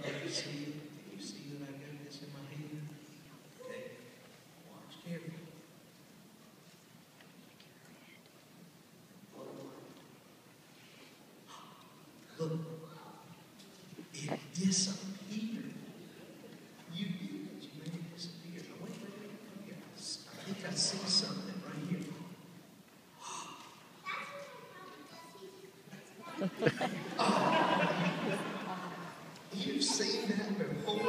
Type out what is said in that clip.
you see it? Do you see that I got this in my hand? Okay. Watch carefully. Look, it disappeared. You made it disappear. Now, wait, come here. I think I see something right here. Oh, you've seen that before?